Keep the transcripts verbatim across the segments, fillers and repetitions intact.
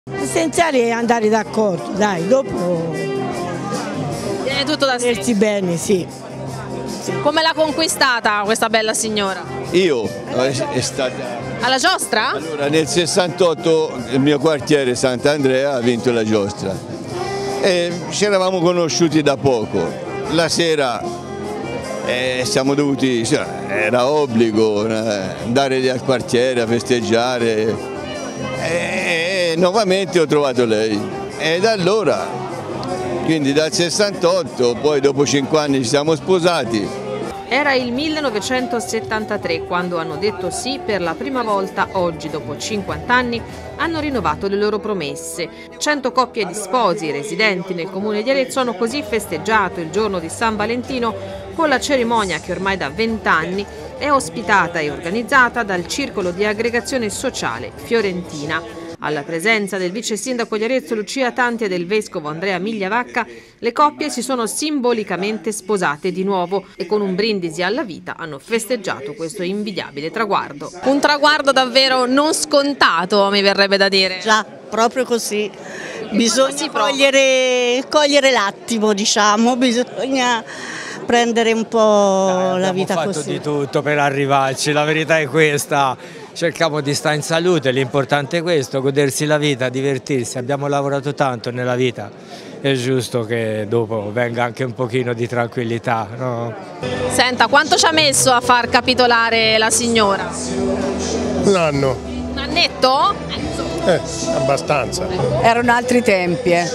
L'essenziale è andare d'accordo, dai, dopo Viene tutto da sé. vedersi bene, sì. Come l'ha conquistata questa bella signora? Io, è stata... Alla giostra? Allora, nel sessantotto il mio quartiere Sant'Andrea ha vinto la giostra e ci eravamo conosciuti da poco. La sera eh, siamo dovuti, cioè, era obbligo eh, andare al quartiere a festeggiare e, e nuovamente ho trovato lei e da allora, quindi dal sessantotto, poi dopo cinque anni ci siamo sposati. Era il millenovecentosettantatré quando hanno detto sì per la prima volta. Oggi, dopo cinquanta anni, hanno rinnovato le loro promesse. Cento coppie di sposi residenti nel comune di Arezzo hanno così festeggiato il giorno di San Valentino con la cerimonia che ormai da vent'anni è ospitata e organizzata dal Circolo di Aggregazione Sociale Fiorentina. Alla presenza del vice sindaco di Arezzo Lucia Tanti e del vescovo Andrea Migliavacca, le coppie si sono simbolicamente sposate di nuovo e con un brindisi alla vita hanno festeggiato questo invidiabile traguardo. Un traguardo davvero non scontato, mi verrebbe da dire. Già, proprio così. Bisogna cogliere, cogliere l'attimo, diciamo, bisogna prendere un po' la vita così. Abbiamo fatto di tutto per arrivarci, la verità è questa. Cerchiamo di stare in salute, l'importante è questo, godersi la vita, divertirsi. Abbiamo lavorato tanto nella vita, è giusto che dopo venga anche un pochino di tranquillità, no? Senta, quanto ci ha messo a far capitolare la signora? Un anno. Un annetto? Eh, abbastanza. Erano altri tempi, eh.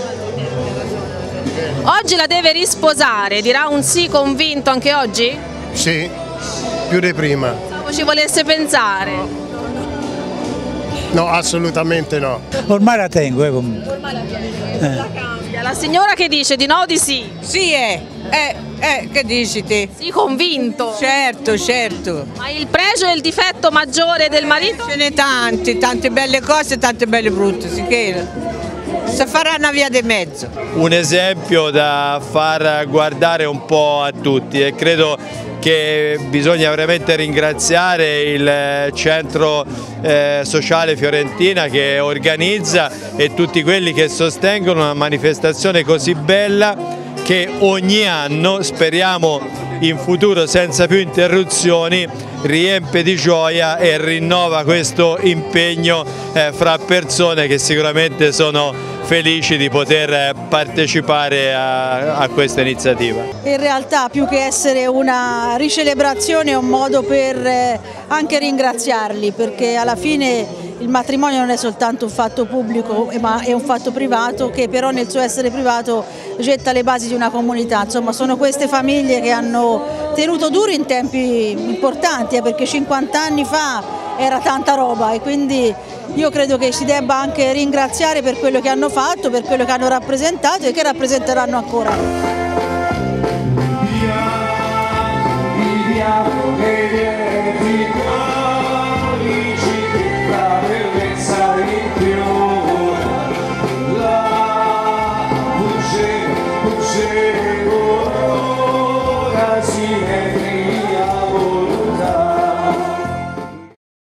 Oggi la deve risposare, dirà un sì convinto anche oggi? Sì, più di prima. Come ci volesse pensare? No, assolutamente no. Ormai la tengo, eh, comunque. Ormai la tiene, la cambia. La signora che dice di no o di sì? Sì, eh, eh, eh, che dici te? Sì, convinto. Certo, certo. Ma il pregio e il difetto maggiore del marito? Ce n'è tanti, tante belle cose e tante belle brutte, sì che si farà una via di mezzo. Un esempio da far guardare un po' a tutti e credo che bisogna veramente ringraziare il centro eh, sociale Fiorentina che organizza e tutti quelli che sostengono una manifestazione così bella che ogni anno, speriamo in futuro senza più interruzioni, riempie di gioia e rinnova questo impegno eh, fra persone che sicuramente sono felici di poter partecipare a, a questa iniziativa. In realtà più che essere una ricelebrazione è un modo per anche ringraziarli, perché alla fine il matrimonio non è soltanto un fatto pubblico ma è un fatto privato che però nel suo essere privato getta le basi di una comunità. Insomma, sono queste famiglie che hanno tenuto duro in tempi importanti, eh, perché cinquanta anni fa era tanta roba e quindi io credo che si debba anche ringraziare per quello che hanno fatto, per quello che hanno rappresentato e che rappresenteranno ancora.